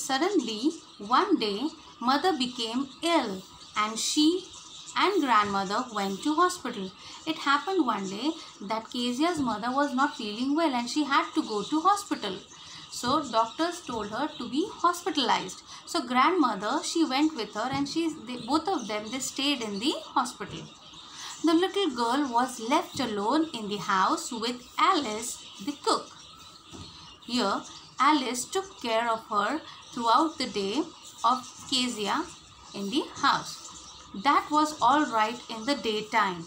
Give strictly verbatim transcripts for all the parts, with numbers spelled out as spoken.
Suddenly, one day, mother became ill and she and grandmother went to hospital. It happened one day that Kezia's mother was not feeling well and she had to go to hospital. So doctors told her to be hospitalized. So grandmother, she went with her and she, they, both of them, they stayed in the hospital. The little girl was left alone in the house with Alice, the cook. Here, Alice took care of her throughout the day of Kezia in the house. That was all right in the daytime.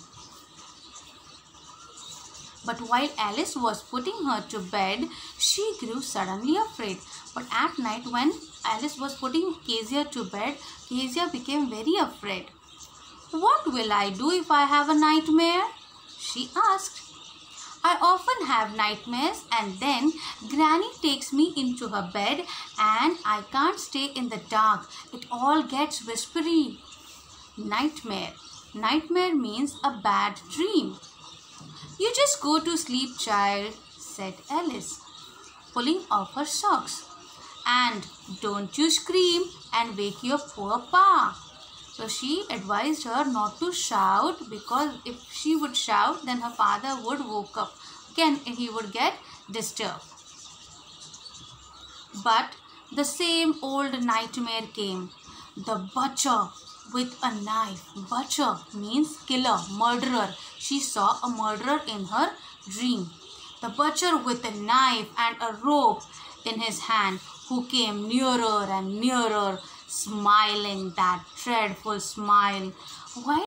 But while Alice was putting her to bed, she grew suddenly afraid. But at night, when Alice was putting Kezia to bed, Kezia became very afraid. "What will I do if I have a nightmare?" she asked. "I often have nightmares and then Granny takes me into her bed and I can't stay in the dark. It all gets whispery." Nightmare. Nightmare means a bad dream. "You just go to sleep, child," said Alice, pulling off her socks. "And don't you scream and wake your poor pa." So she advised her not to shout, because if she would shout, then her father would wake up. Again, he would get disturbed. But the same old nightmare came. The butcher with a knife. Butcher means killer, murderer. She saw a murderer in her dream. The butcher with a knife and a rope in his hand, who came nearer and nearer, smiling that dreadful smile. Why